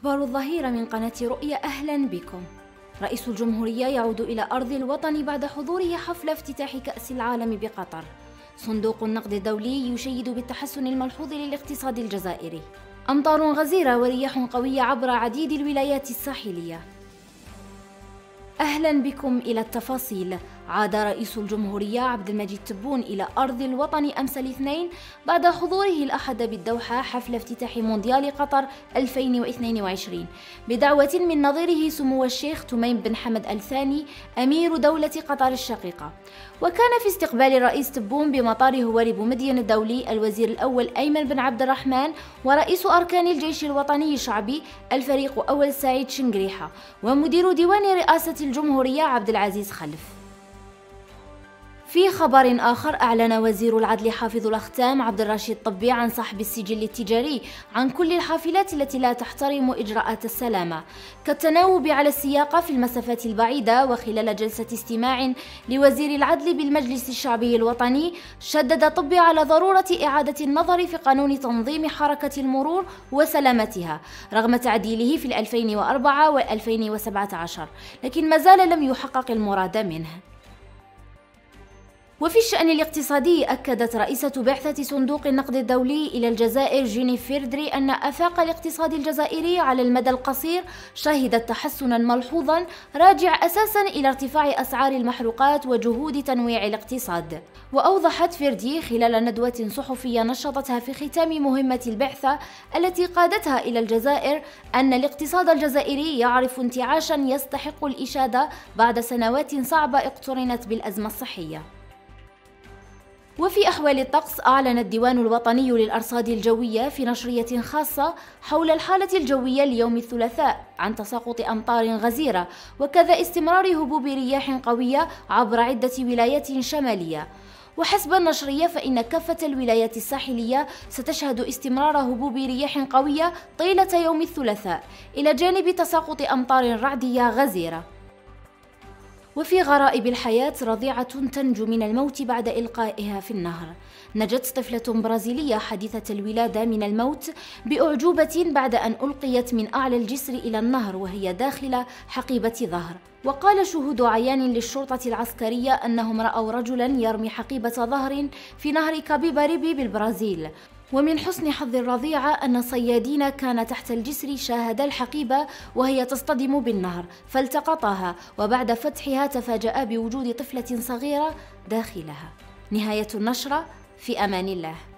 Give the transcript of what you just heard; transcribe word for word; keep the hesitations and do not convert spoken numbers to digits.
أخبار الظهيرة من قناة رؤيا، أهلا بكم. رئيس الجمهورية يعود إلى أرض الوطن بعد حضوره حفل افتتاح كأس العالم بقطر. صندوق النقد الدولي يشيد بالتحسن الملحوظ للاقتصاد الجزائري. أمطار غزيرة ورياح قوية عبر عديد الولايات الساحلية. أهلا بكم إلى التفاصيل. عاد رئيس الجمهورية عبد المجيد تبون إلى أرض الوطن أمس الاثنين بعد حضوره الأحد بالدوحة حفل افتتاح مونديال قطر ألفين واثنين وعشرين بدعوة من نظيره سمو الشيخ تميم بن حمد آل ثاني أمير دولة قطر الشقيقة. وكان في استقبال الرئيس تبون بمطار هواري بومدين الدولي الوزير الأول أيمن بن عبد الرحمن ورئيس أركان الجيش الوطني الشعبي الفريق أول سعيد شنقريحة ومدير ديوان رئاسة الجمهورية عبد العزيز خلف. في خبر آخر، أعلن وزير العدل حافظ الأختام عبد الرشيد طبي عن سحب السجل التجاري عن كل الحافلات التي لا تحترم إجراءات السلامة كالتناوب على السياقة في المسافات البعيدة. وخلال جلسة استماع لوزير العدل بالمجلس الشعبي الوطني، شدد طبي على ضرورة إعادة النظر في قانون تنظيم حركة المرور وسلامتها رغم تعديله في ألفين وأربعة وألفين وسبعة عشر، لكن ما زال لم يحقق المراد منه. وفي الشأن الاقتصادي، أكدت رئيسة بعثة صندوق النقد الدولي إلى الجزائر جيني فيردري أن آفاق الاقتصاد الجزائري على المدى القصير شهدت تحسنا ملحوظا راجع أساسا إلى ارتفاع أسعار المحروقات وجهود تنويع الاقتصاد. وأوضحت فيردي خلال ندوة صحفية نشطتها في ختام مهمة البعثة التي قادتها إلى الجزائر أن الاقتصاد الجزائري يعرف انتعاشا يستحق الإشادة بعد سنوات صعبة اقترنت بالأزمة الصحية. وفي أحوال الطقس، أعلن الديوان الوطني للأرصاد الجوية في نشرية خاصة حول الحالة الجوية ليوم الثلاثاء عن تساقط أمطار غزيرة وكذا استمرار هبوب رياح قوية عبر عدة ولايات شمالية. وحسب النشرية فإن كافة الولايات الساحلية ستشهد استمرار هبوب رياح قوية طيلة يوم الثلاثاء إلى جانب تساقط أمطار رعدية غزيرة. وفي غرائب الحياة، رضيعة تنجو من الموت بعد إلقائها في النهر. نجت طفلة برازيلية حديثة الولادة من الموت بأعجوبة بعد أن ألقيت من أعلى الجسر إلى النهر وهي داخل حقيبة ظهر. وقال شهود عيان للشرطة العسكرية أنهم رأوا رجلا يرمي حقيبة ظهر في نهر كابيباريبي بالبرازيل. ومن حسن حظ الرضيعة أن صيادين كان تحت الجسر شاهدا الحقيبة وهي تصطدم بالنهر فالتقطها، وبعد فتحها تفاجأ بوجود طفلة صغيرة داخلها. نهاية النشرة، في أمان الله.